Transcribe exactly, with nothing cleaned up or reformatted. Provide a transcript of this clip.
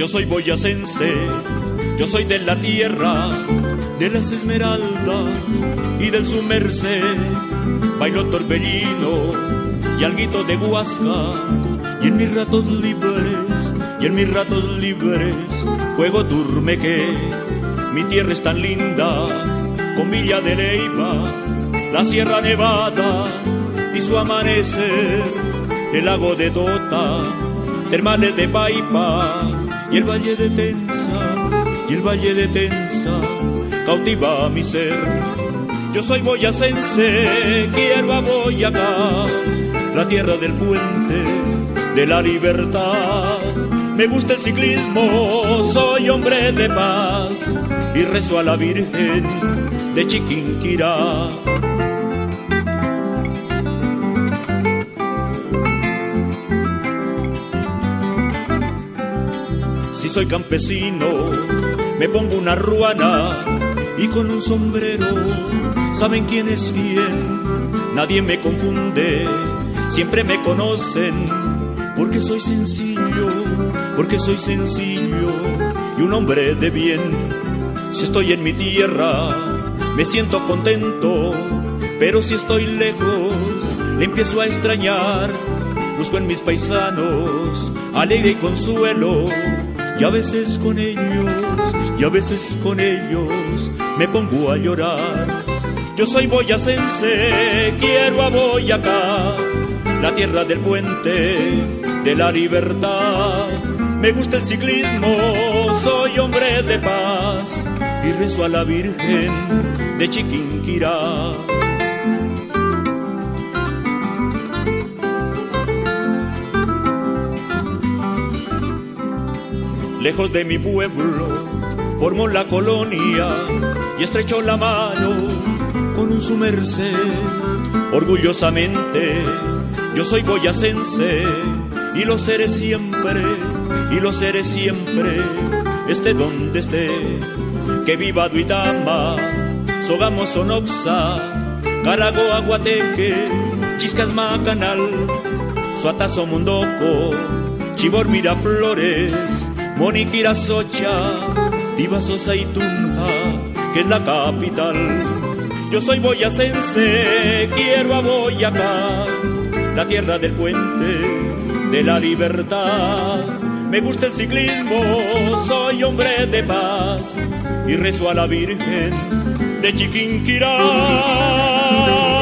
Yo soy boyacense, yo soy de la tierra de las esmeraldas y del su merced. Bailo torbellino y alguito de guasca, y en mis ratos libres, y en mis ratos libres juego turmeque. Mi tierra es tan linda, con Villa de Leyva, la Sierra Nevada y su amanecer, el lago de Dota, termales de Paipa y el valle de Tensa, y el valle de Tensa cautiva mi ser. Yo soy boyacense, quiero a Boyacá, la tierra del puente de la libertad. Me gusta el ciclismo, soy hombre de paz y rezo a la Virgen de Chiquinquirá. Si soy campesino, me pongo una ruana y con un sombrero, ¿saben quién es quién? Nadie me confunde, siempre me conocen, porque soy sencillo, porque soy sencillo y un hombre de bien. Si estoy en mi tierra, me siento contento, pero si estoy lejos, le empiezo a extrañar. Busco en mis paisanos alegre y consuelo, y a veces con ellos, y a veces con ellos me pongo a llorar. Yo soy boyacense, quiero a Boyacá, la tierra del puente de la libertad. Me gusta el ciclismo, soy hombre de paz y rezo a la Virgen de Chiquinquirá. Lejos de mi pueblo, formó la colonia y estrechó la mano con un su merced. Orgullosamente, yo soy boyacense y lo seré siempre, y lo seré siempre, esté donde esté. Que viva Duitama, Sogamo, Sonopsa, Caragoa, Guateque, Chiscas, Macanal, Suatazo, Mundoco, Chibor, Miraflores, Moniquira, Socha, Tibasosa y Tunja, que es la capital. Yo soy boyacense, quiero a Boyacá, la tierra del puente de la libertad. Me gusta el ciclismo, soy hombre de paz y rezo a la Virgen de Chiquinquirá.